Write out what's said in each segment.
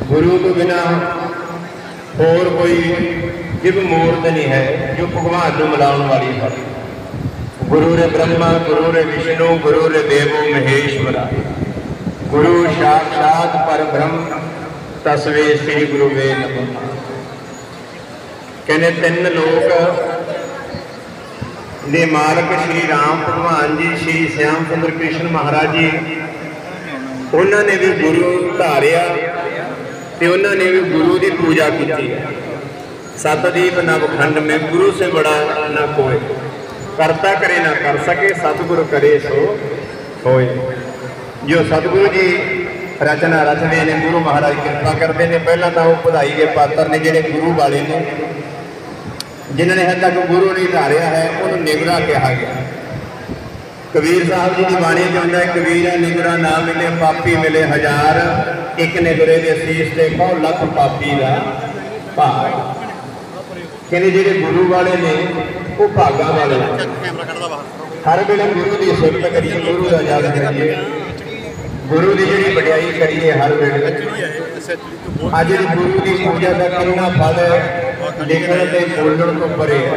गुरु तो बिना होर कोई जिव मूर्त नहीं है जो भगवान को मिलाने वाली है। गुरु रे ब्रह्मा गुरु रे विष्णु गुरु रे देवो महेश्वरा, गुरु साक्षात पर ब्रह्म तस्वे श्री गुरु वे नमः। कहने तीन लोग ने मालक श्री राम भगवान जी श्री श्याम सुंदर कृष्ण महाराज जी, उन्होंने भी गुरु धारिया तो उन्होंने भी गुरु की पूजा की। सतदीप नवखंड में गुरु से बड़ा ना कोई, करता करे ना कर सके सतगुरु करे सो होए। जो सतगुरु जी रचना रचने ने गुरु महाराज कृपा करते हैं। पहला तो वो बधाई के पात्र ने जोड़े गुरु वाले ने, जिन्होंने हद तक गुरु नहीं धारिया है उन्होंने निगरा कहा गया। कबीर साहब जी की बाणी जो है, कबीरा निगरा ना मिले पापी मिले हजार, एक निगरे के शीश से कहो लख पापी का भाग। कहने जो गुरु वाले ने वो भागा वाले, हर वेले गुरु की सिफत करिए, गुरु का याद करिए, गुरु की जी वड्याई करिए हर वेले। अज गुरु की पूजा का कितना फल लिखण ते बोलण तो परे है।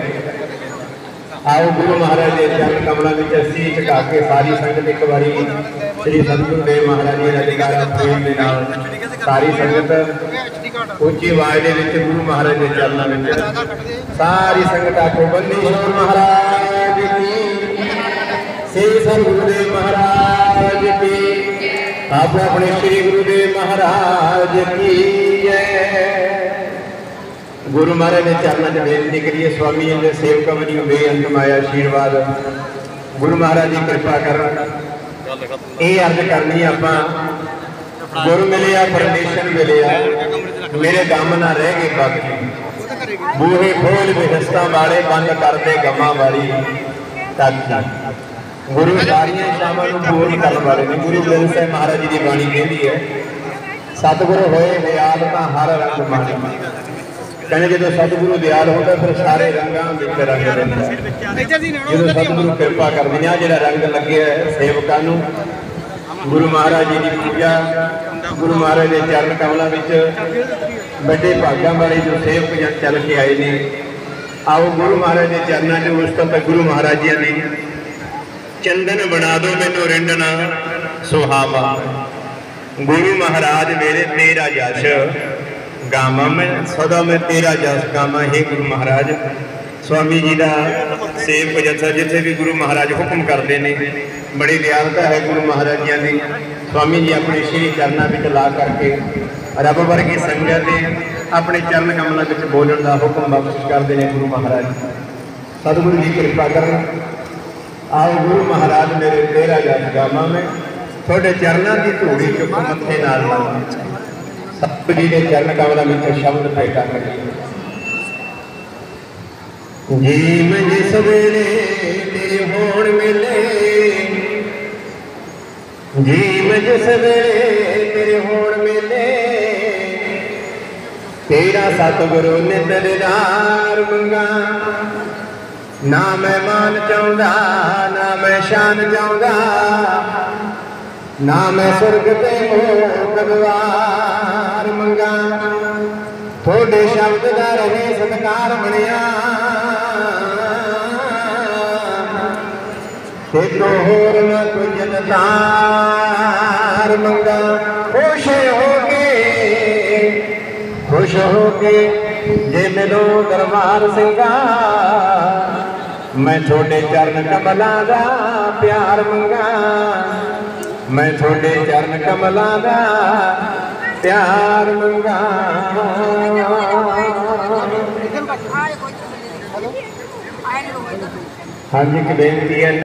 आओ गुरु महाराज के चरण कमलों में असीं झुका के सारी संगत एक बारी श्री सतगुरुदेव महाराज जी का जयकारा प्रेम के नाल सारी संगत उच्ची आवाज के गुरु महाराज के चरणों में सारी संगत आखो बंदी छोड़ महाराज की, श्री सतगुरुदेव महाराज की, आप अपने श्री गुरुदेव महाराज की जय। गुरु महाराज ने चरणों में बेनती करिए, स्वामी जी के सेवक बनी बेअंत माया आशीर्वाद गुरु महाराज जी कृपा कर। ये अर्ज करनी आप गुरु मिले आ परमेश्वर मिले आ, मेरे गम ना रह गए बाकी, बूहे खोल बेहस्ता वाले बंद कर दे गमा वाली तक। गुरु सारिया शामां नूं पूरी करने वाले ने। गुरु गोबिंद सिंह महाराज जी की बाणी कहती है, सतगुरु होए दयाल तां हर रंग माणी। कहने जो सतगुरु दयाल होता फिर सारे रंगां विच रंग रहिंदा। जो सतगुरु कृपा करदे आ, जिहड़ा रंग लगे सेवकां नूं गुरु महाराज जी की पूजा, गुरु महाराज के चरण कमलों में बड़े भाग्यों वाले जो सेवक जन चल के आए ने। आओ गुरु महाराज के चरणों में उस तक गुरु महाराज जी ने चंदन बना दो मैनू रिंडना सुहावा। गुरु महाराज मेरे तेरा जश गामा, मैं सदा मैं तेरा जस गामा। हे गुरु महाराज स्वामी जी का सेवक जैसा जिथे भी गुरु महाराज हुक्म करते हैं, बड़ी दयालता है गुरु महाराज जी की। स्वामी जी अपने श्री चरणों में ला करके रब वर्गी संगत अपने चरण कमलों में बोलने का हुक्म बख्श करते हैं गुरु महाराज। सतगुरु जी कृपा कर। आओ गुरु महाराज मेरे तेरा जस गामा में, थोड़े चरणों की धूड़ी चुप मत्थे नाल लावां। सतगुरु जी के चरण कमलों में शब्द भेटा करिए। जी मैं जिस वेले तेरे होण मिले, जी मैं जिस वेले तेरे होण मिले, तेरा सतगुरु नित दीदार मंगा। ना मैं मान चाहुंदा ना मैं शान चाहुंदा, ना मैं सुरग ते मोह दरबार मंगा। थोड़े शब्द दा रहे सत्कार बनिया, तेरो होर न कुछ तार मंगा। खुश हो के जे मिलो दरबार सिंगा, मैं थोड़े चरण कमलां दा प्यार मंगा। मैं थोड़े चरण कमलां दा प्यार मंगा। हाँ जी, एक बेनती है।